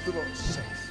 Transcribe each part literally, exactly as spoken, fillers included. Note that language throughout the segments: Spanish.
capítulo seis.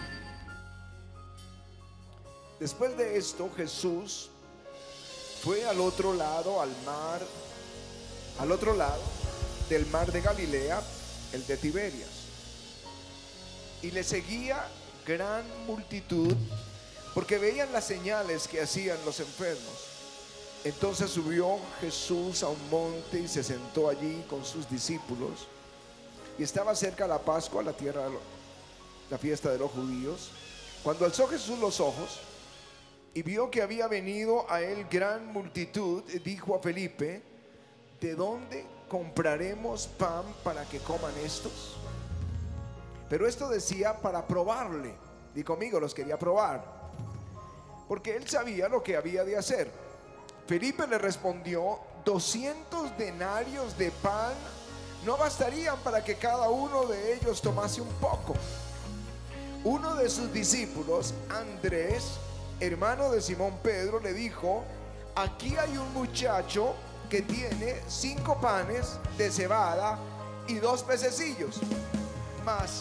Después de esto, Jesús fue al otro lado, al mar, al otro lado del mar de Galilea, el de Tiberias, y le seguía gran multitud, porque veían las señales que hacían los enfermos. Entonces subió Jesús a un monte y se sentó allí con sus discípulos. Y estaba cerca la Pascua, la tierra, la fiesta de los judíos. Cuando alzó Jesús los ojos y vio que había venido a él gran multitud, dijo a Felipe: ¿de dónde compraremos pan para que coman estos? Pero esto decía para probarle. Y conmigo los quería probar, porque él sabía lo que había de hacer. Felipe le respondió: doscientos denarios de pan no bastarían para que cada uno de ellos tomase un poco. Uno de sus discípulos, Andrés, hermano de Simón Pedro, le dijo: aquí hay un muchacho que tiene cinco panes de cebada y dos pececillos. Mas,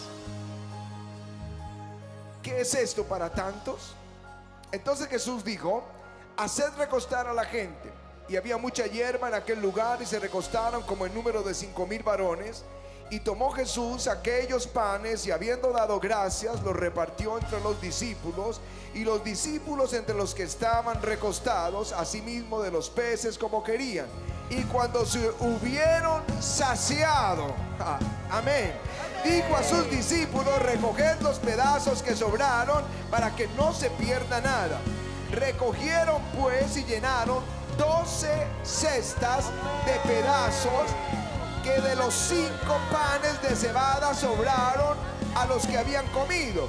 ¿qué es esto para tantos? Entonces Jesús dijo: haced recostar a la gente. Y había mucha hierba en aquel lugar, y se recostaron como en número de cinco mil varones. Y tomó Jesús aquellos panes, y habiendo dado gracias, los repartió entre los discípulos, y los discípulos entre los que estaban recostados, asimismo de los peces como querían. Y cuando se hubieron saciado, ah, amén, dijo a sus discípulos: recoged los pedazos que sobraron, para que no se pierda nada. Recogieron pues y llenaron doce cestas de pedazos que de los cinco panes de cebada sobraron a los que habían comido.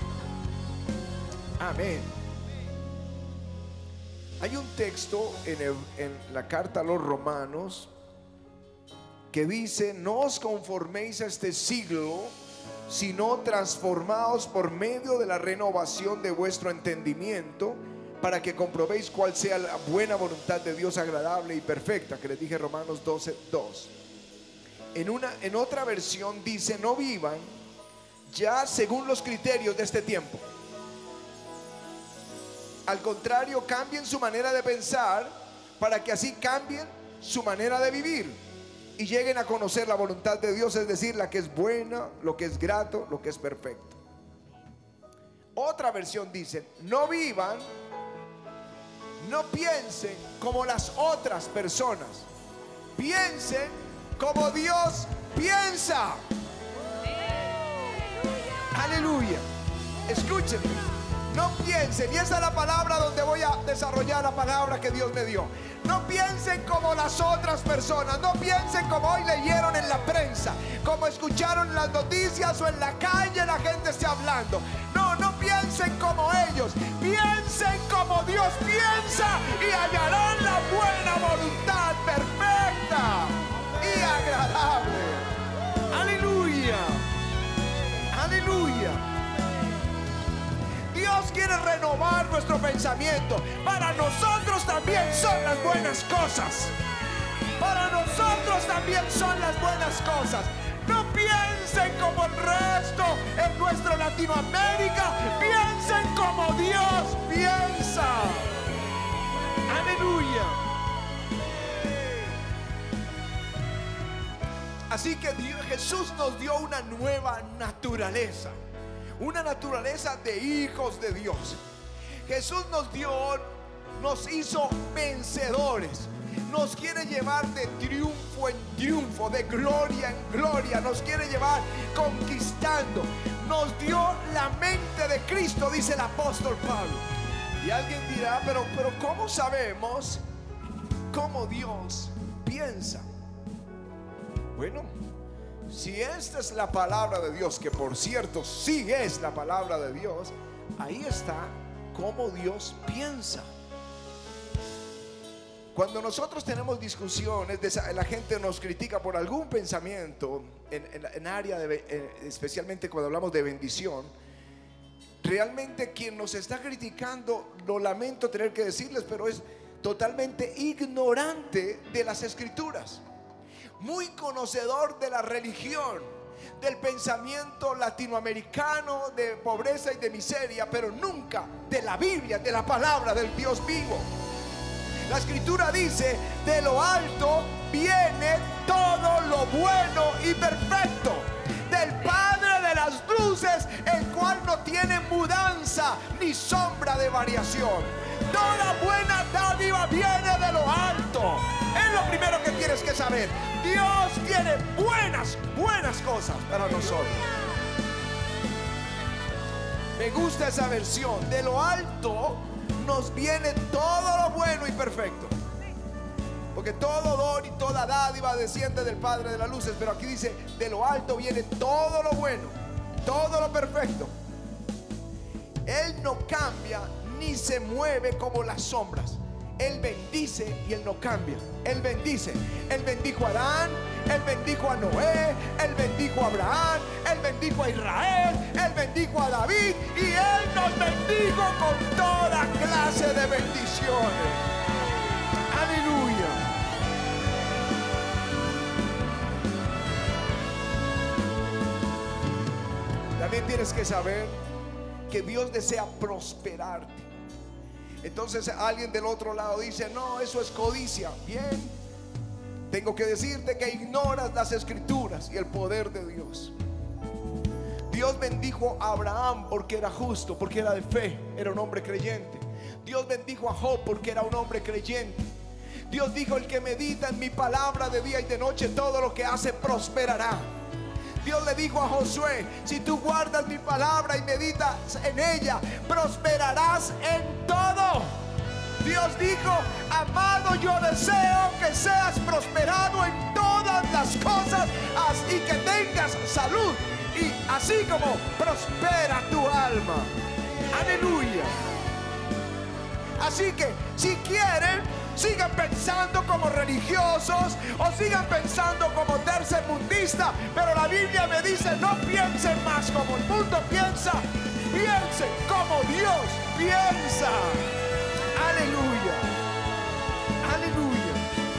Amén. Hay un texto en, el, en la carta a los Romanos que dice: no os conforméis a este siglo, sino transformaos por medio de la renovación de vuestro entendimiento, para que comprobéis cuál sea la buena voluntad de Dios, agradable y perfecta, que les dije, Romanos doce, dos. En, una, en otra versión dice: no vivan ya según los criterios de este tiempo. Al contrario, cambien su manera de pensar, para que así cambien su manera de vivir y lleguen a conocer la voluntad de Dios, es decir, la que es buena, lo que es grato, lo que es perfecto. Otra versión dice: no vivan, no piensen como las otras personas, piensen como Dios piensa. Aleluya. Escúchenme, no piensen, y esa es la palabra donde voy a desarrollar la palabra que Dios me dio. No piensen como las otras personas, no piensen como hoy leyeron en la prensa, como escucharon en las noticias o en la calle la gente esté hablando. No, no piensen como ellos, piensen como Dios piensa, y hallarán la buena voluntad perfecta y agradable. Aleluya, aleluya. Dios quiere renovar nuestro pensamiento. Para nosotros también son las buenas cosas. Para nosotros también son las buenas cosas. No piensen como el resto en nuestra Latinoamérica. Piensen como Dios piensa. Aleluya. Así que Dios, Jesús nos dio una nueva naturaleza. Una naturaleza de hijos de Dios. Jesús nos dio, nos hizo vencedores. Nos quiere llevar de triunfo en triunfo, de gloria en gloria. Nos quiere llevar conquistando. Nos dio la mente de Cristo, dice el apóstol Pablo. Y alguien dirá: pero, pero ¿cómo sabemos cómo Dios piensa? Bueno, si esta es la palabra de Dios, que por cierto sí es la palabra de Dios, ahí está cómo Dios piensa. Cuando nosotros tenemos discusiones, la gente nos critica por algún pensamiento en, en, en área de, en, especialmente cuando hablamos de bendición. Realmente quien nos está criticando, lo lamento tener que decirles, pero es totalmente ignorante de las escrituras, muy conocedor de la religión, del pensamiento latinoamericano de pobreza y de miseria, pero nunca de la Biblia, de la palabra del Dios vivo. La escritura dice: de lo alto viene todo lo bueno y perfecto, del Padre de las luces, el cual no tiene mudanza ni sombra de variación. Toda buena dádiva viene de lo alto. Es lo primero que tienes que saber. Dios tiene buenas, buenas cosas para nosotros. Me gusta esa versión. De lo alto nos viene todo lo bueno y perfecto, porque todo don y toda dádiva desciende del Padre de las luces. Pero aquí dice: de lo alto viene todo lo bueno, todo lo perfecto. Él no cambia ni se mueve como las sombras. Él bendice y Él no cambia. Él bendice. Él bendijo a Adán, Él bendijo a Noé, Él bendijo a Abraham, Él bendijo a Israel, Él bendijo a David, y Él nos bendijo con toda clase de bendiciones. Aleluya. También tienes que saber que Dios desea prosperarte. Entonces alguien del otro lado dice: no, eso es codicia. Bien, tengo que decirte que ignoras las escrituras y el poder de Dios. Dios bendijo a Abraham porque era justo, porque era de fe, era un hombre creyente. Dios bendijo a Job porque era un hombre creyente. Dios dijo: el que medita en mi palabra de día y de noche, todo lo que hace prosperará. Dios le dijo a Josué: si tú guardas mi palabra y meditas en ella, prosperarás en todo. Dios dijo: amado, yo deseo que seas prosperado en todas las cosas y que tengas salud, y así como prospera tu alma. Aleluya. Así que si quieren, sigan pensando como religiosos o sigan pensando como tercermundistas, pero la Biblia me dice: no piensen más como el mundo piensa, piensen como Dios piensa. Aleluya, aleluya.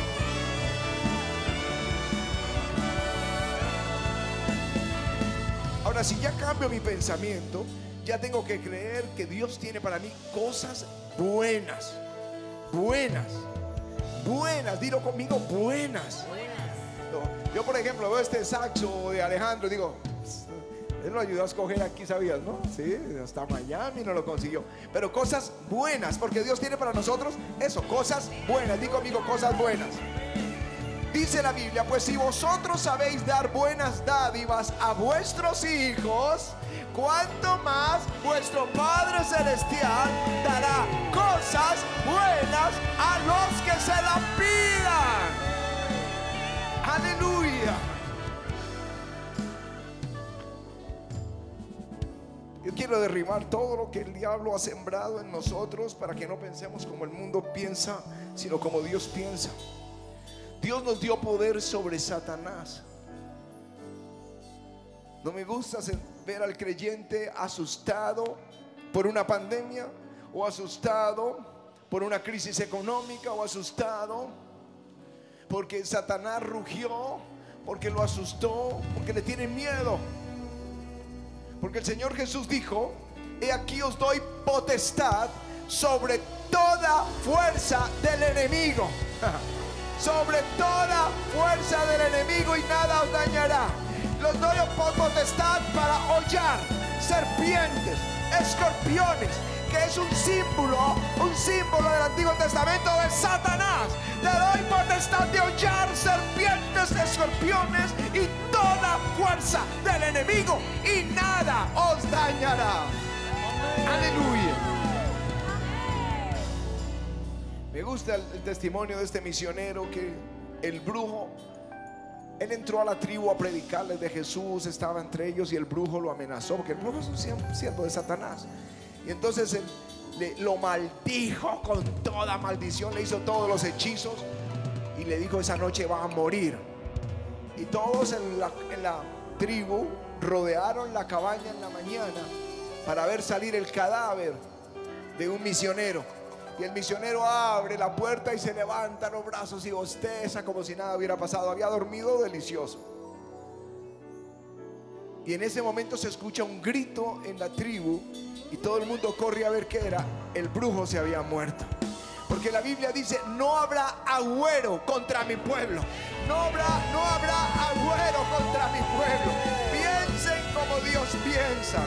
Ahora, si ya cambio mi pensamiento, ya tengo que creer que Dios tiene para mí cosas buenas. Buenas, buenas, dilo conmigo, buenas. No, yo por ejemplo veo este saxo de Alejandro y digo: él lo ayudó a escoger aquí, ¿sabías? No, sí, hasta Miami no lo consiguió. Pero cosas buenas, porque Dios tiene para nosotros eso, cosas buenas. Digo conmigo, cosas buenas. Dice la Biblia: pues si vosotros sabéis dar buenas dádivas a vuestros hijos, cuánto más vuestro Padre Celestial dará cosas buenas a los que se la pidan. Aleluya. Yo quiero derribar todo lo que el diablo ha sembrado en nosotros, para que no pensemos como el mundo piensa, sino como Dios piensa. Dios nos dio poder sobre Satanás. No me gusta ver al creyente asustado por una pandemia, o asustado por una crisis económica, o asustado porque Satanás rugió, porque lo asustó, porque le tiene miedo. Porque el Señor Jesús dijo: he aquí os doy potestad sobre toda fuerza del enemigo. Sobre toda fuerza del enemigo, y nada os dañará. Los doy potestad para hollar serpientes, escorpiones, que es un símbolo, un símbolo del Antiguo Testamento de Satanás. Te doy potestad de hollar serpientes, escorpiones y toda fuerza del enemigo, y nada os dañará. Aleluya. Me gusta el, el testimonio de este misionero, que el brujo, él entró a la tribu a predicarles de Jesús, estaba entre ellos, y el brujo lo amenazó, porque el brujo es un siervo de Satanás. Y entonces él le, lo maldijo con toda maldición, le hizo todos los hechizos y le dijo: esa noche va a morir. Y todos en la, en la tribu rodearon la cabaña en la mañana para ver salir el cadáver de un misionero. Y el misionero abre la puerta y se levanta los brazos y bosteza como si nada hubiera pasado. Había dormido delicioso. Y en ese momento se escucha un grito en la tribu y todo el mundo corre a ver qué era. El brujo se había muerto. Porque la Biblia dice: no habrá agüero contra mi pueblo. No habrá, no habrá agüero contra mi pueblo. Piensen como Dios piensa.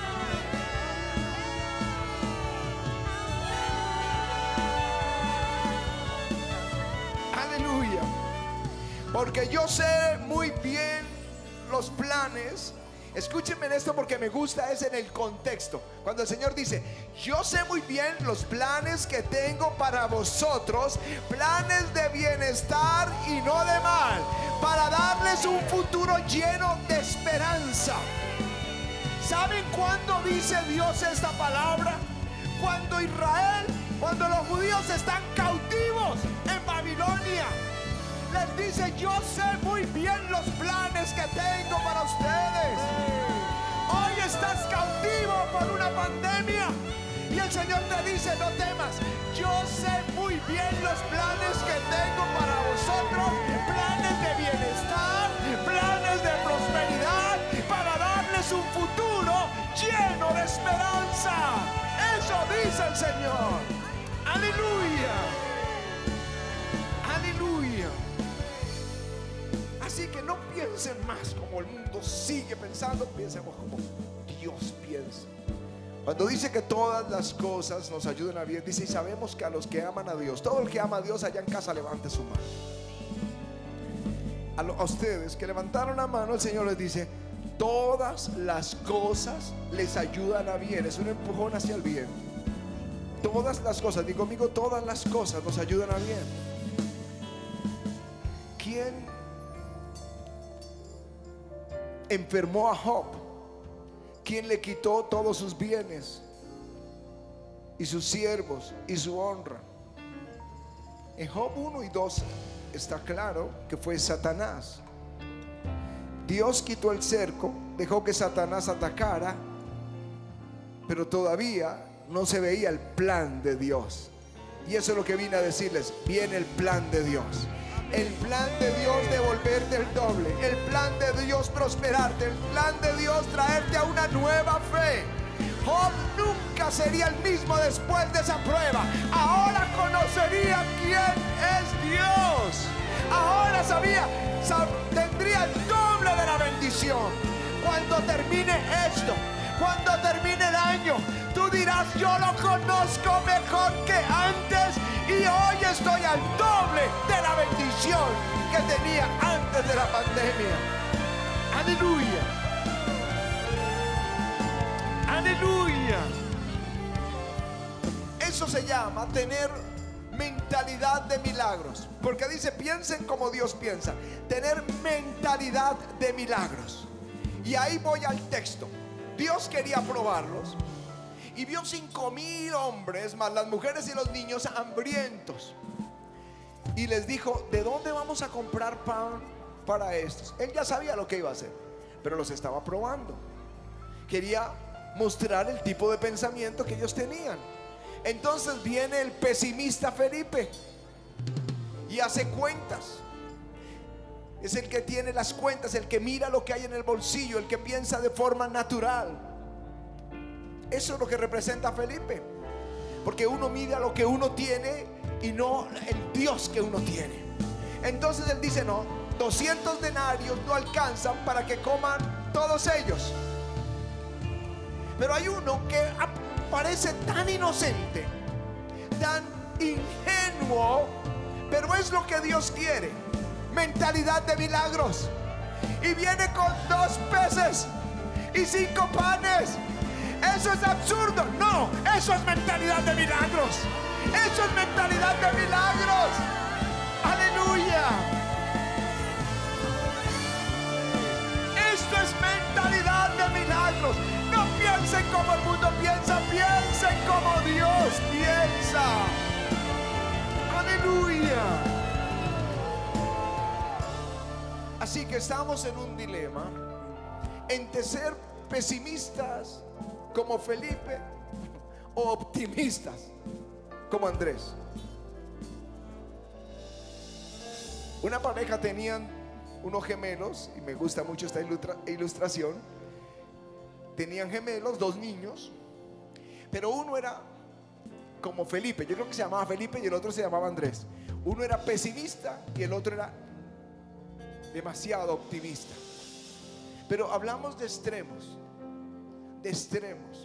Aleluya. Porque yo sé muy bien los planes. Escúchenme en esto porque me gusta, es en el contexto. Cuando el Señor dice: yo sé muy bien los planes que tengo para vosotros, planes de bienestar y no de mal, para darles un futuro lleno de esperanza. ¿Saben cuándo dice Dios esta palabra? Cuando Israel, cuando los judíos están cautivos en Babilonia, les dice: yo sé muy bien los planes que tengo para ustedes. Hoy estás cautivo por una pandemia y el Señor te dice: no temas, yo sé muy bien los planes que tengo para vosotros, planes de bienestar, planes de prosperidad, para darles un futuro lleno de esperanza. Eso dice el Señor. Aleluya. Aleluya. Así que no piensen más como el mundo sigue pensando, piensemos como Dios piensa. Cuando dice que todas las cosas nos ayudan a bien, dice: y sabemos que a los que aman a Dios, todo el que ama a Dios allá en casa levante su mano. A, lo, a ustedes que levantaron la mano, el Señor les dice: todas las cosas les ayudan a bien. Es un empujón hacia el bien. Todas las cosas, digo conmigo, todas las cosas nos ayudan a bien. ¿Quién enfermó a Job? ¿Quién le quitó todos sus bienes y sus siervos y su honra? En Job uno y dos está claro que fue Satanás. Dios quitó el cerco, dejó que Satanás atacara, pero todavía no se veía el plan de Dios. Y eso es lo que vine a decirles: viene el plan de Dios. El plan de Dios devolverte el doble. El plan de Dios prosperarte. El plan de Dios traerte a una nueva fe. Job nunca sería el mismo después de esa prueba. Ahora conocería quién es Dios. Ahora sabía, sab, tendría el doble de la bendición. Cuando termine esto, cuando termine el año, tú dirás: yo lo conozco mejor que antes y hoy estoy al doble de la bendición que tenía antes de la pandemia. Aleluya. Aleluya. Eso se llama tener mentalidad de milagros. Porque dice: piensen como Dios piensa. Tener mentalidad de milagros. Y ahí voy al texto. Dios quería probarlos y vio cinco mil hombres más las mujeres y los niños hambrientos, y les dijo: ¿de dónde vamos a comprar pan para estos? Él ya sabía lo que iba a hacer, pero los estaba probando. Quería mostrar el tipo de pensamiento que ellos tenían. Entonces viene el pesimista Felipe y hace cuentas. Es el que tiene las cuentas, el que mira lo que hay en el bolsillo, el que piensa de forma natural. Eso es lo que representa Felipe. Porque uno mira lo que uno tiene y no el Dios que uno tiene. Entonces él dice: no, doscientos denarios no alcanzan para que coman todos ellos. Pero hay uno que parece tan inocente, tan ingenuo, pero es lo que Dios quiere. Mentalidad de milagros. Y viene con dos peces y cinco panes. Eso es absurdo. No, eso es mentalidad de milagros. Eso es mentalidad de milagros. Aleluya. Esto es mentalidad de milagros. No piensen como el mundo piensa, piensen como Dios piensa. Aleluya. Así que estamos en un dilema entre ser pesimistas como Felipe o optimistas como Andrés. Una pareja tenían unos gemelos, y me gusta mucho esta ilustra- ilustración. tenían gemelos, dos niños, pero uno era como Felipe, yo creo que se llamaba Felipe y el otro se llamaba Andrés. Uno era pesimista y el otro era demasiado optimista. Pero hablamos de extremos, de extremos.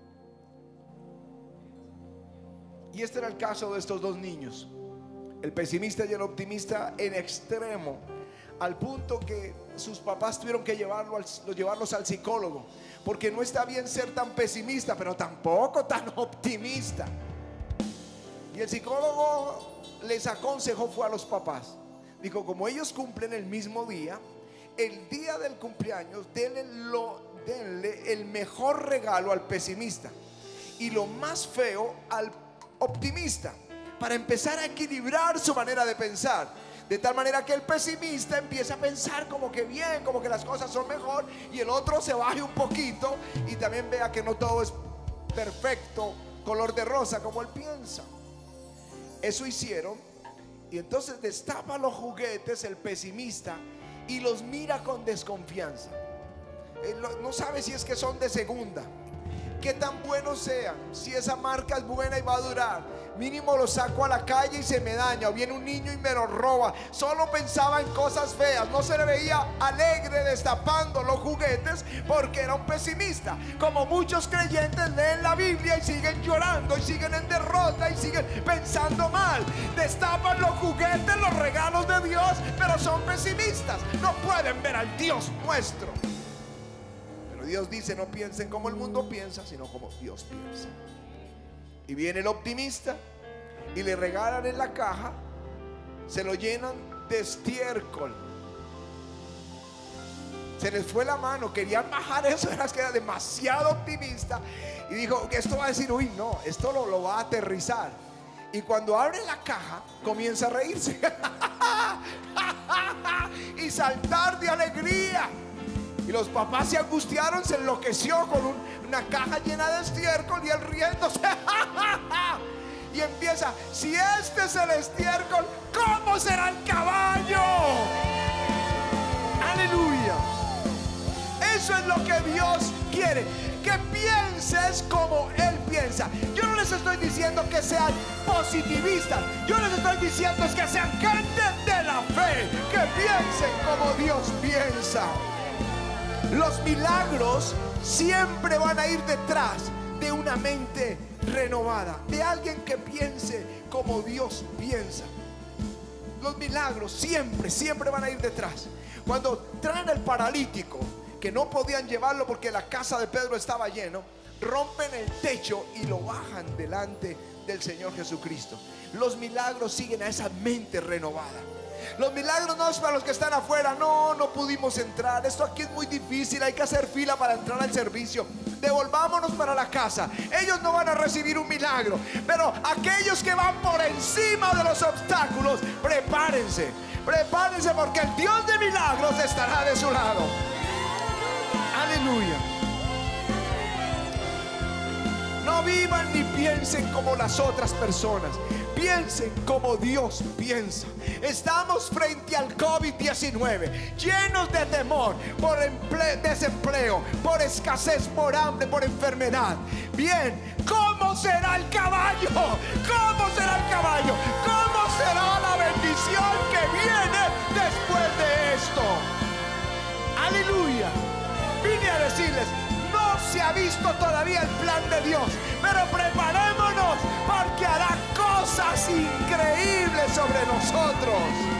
Y este era el caso de estos dos niños, el pesimista y el optimista en extremo, al punto que sus papás tuvieron que llevarlo al, llevarlos al psicólogo, porque no está bien ser tan pesimista, pero tampoco tan optimista. Y el psicólogo les aconsejó, fue a los papás, dijo: como ellos cumplen el mismo día, el día del cumpleaños denle, lo, denle el mejor regalo al pesimista y lo más feo al optimista, para empezar a equilibrar su manera de pensar, de tal manera que el pesimista empiece a pensar como que bien, como que las cosas son mejor, y el otro se baje un poquito y también vea que no todo es perfecto, color de rosa como él piensa. Eso hicieron, y entonces destapa los juguetes el pesimista y los mira con desconfianza. Él no sabe si es que son de segunda, qué tan buenos sean, si esa marca es buena y va a durar. Mínimo lo saco a la calle y se me daña, o viene un niño y me lo roba. Solo pensaba en cosas feas, no se le veía alegre destapando los juguetes porque era un pesimista. Como muchos creyentes leen la Biblia y siguen llorando y siguen en derrota y siguen pensando mal. Destapan los juguetes, los regalos de Dios, pero son pesimistas, no pueden ver al Dios nuestro. Pero Dios dice: no piensen como el mundo piensa, sino como Dios piensa. Y viene el optimista y le regalan en la caja, se lo llenan de estiércol. Se les fue la mano, querían bajar eso, era que era demasiado optimista. Y dijo: esto va a decir, uy, no, esto lo, lo va a aterrizar. Y cuando abre la caja, comienza a reírse y saltar de alegría. Y los papás se angustiaron, se enloqueció con un, una caja llena de estiércol y él riéndose. Y empieza: si este es el estiércol, ¿cómo será el caballo? Aleluya. Eso es lo que Dios quiere, que pienses como Él piensa. Yo no les estoy diciendo que sean positivistas, yo les estoy diciendo es que sean gente de la fe, que piensen como Dios piensa. Los milagros siempre van a ir detrás de una mente renovada, de alguien que piense como Dios piensa. Los milagros siempre, siempre van a ir detrás. Cuando traen al paralítico, que no podían llevarlo porque la casa de Pedro estaba lleno, rompen el techo y lo bajan delante del Señor Jesucristo. Los milagros siguen a esa mente renovada. Los milagros no es para los que están afuera. No, no pudimos entrar, esto aquí es muy difícil, hay que hacer fila para entrar al servicio, devolvámonos para la casa. Ellos no van a recibir un milagro. Pero aquellos que van por encima de los obstáculos, prepárense, prepárense, porque el Dios de milagros estará de su lado. Aleluya. No vivan ni piensen como las otras personas, piensen como Dios piensa. Estamos frente al COVID diecinueve, llenos de temor por desempleo, por escasez, por hambre, por enfermedad. Bien, ¿cómo será el caballo? ¿Cómo será el caballo? ¿Cómo será la bendición que viene después de esto? Aleluya. Vine a decirles: no se ha visto todavía el plan de Dios, pero preparémonos, porque hará cosas increíbles sobre nosotros.